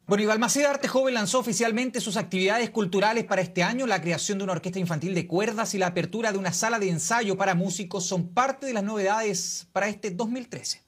Bueno, y Balmaceda Arte Joven lanzó oficialmente sus actividades culturales para este año. La creación de una orquesta infantil de cuerdas y la apertura de una sala de ensayo para músicos son parte de las novedades para este 2013.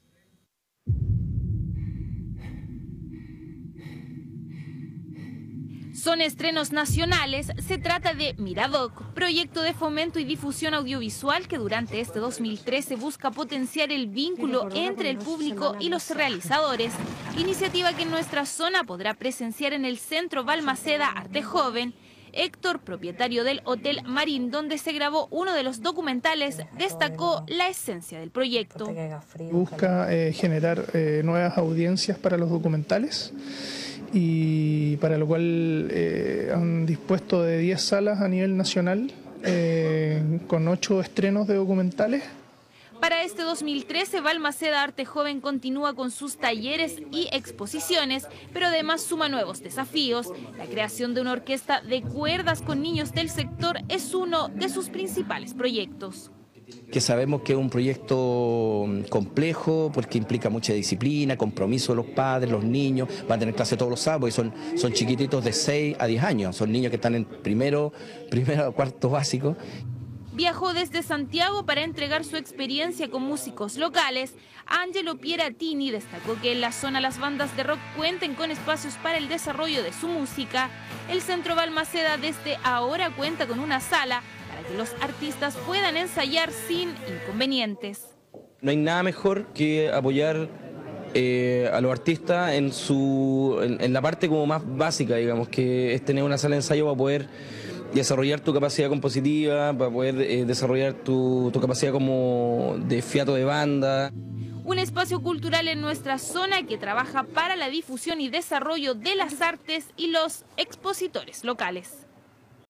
Son estrenos nacionales. Se trata de Miradoc, proyecto de fomento y difusión audiovisual que durante este 2013 busca potenciar el vínculo entre el público y los realizadores. Iniciativa que en nuestra zona podrá presenciar en el Centro Balmaceda Arte Joven. Héctor, propietario del Hotel Marín, donde se grabó uno de los documentales, destacó la esencia del proyecto. Busca generar nuevas audiencias para los documentales, y para lo cual han dispuesto de 10 salas a nivel nacional con 8 estrenos de documentales. Para este 2013, Balmaceda Arte Joven continúa con sus talleres y exposiciones, pero además suma nuevos desafíos. La creación de una orquesta de cuerdas con niños del sector es uno de sus principales proyectos. Que sabemos que es un proyecto complejo porque implica mucha disciplina, compromiso de los padres, los niños, van a tener clase todos los sábados y son chiquititos de 6 a 10 años, son niños que están en primero o cuarto básico. Viajó desde Santiago para entregar su experiencia con músicos locales. Angelo Pieratini destacó que en la zona las bandas de rock cuenten con espacios para el desarrollo de su música. El Centro Balmaceda desde ahora cuenta con una sala para que los artistas puedan ensayar sin inconvenientes. No hay nada mejor que apoyar a los artistas en la parte como más básica, digamos, que es tener una sala de ensayo para poder desarrollar tu capacidad compositiva, para poder desarrollar tu capacidad como de fiato de banda. Un espacio cultural en nuestra zona que trabaja para la difusión y desarrollo de las artes y los expositores locales.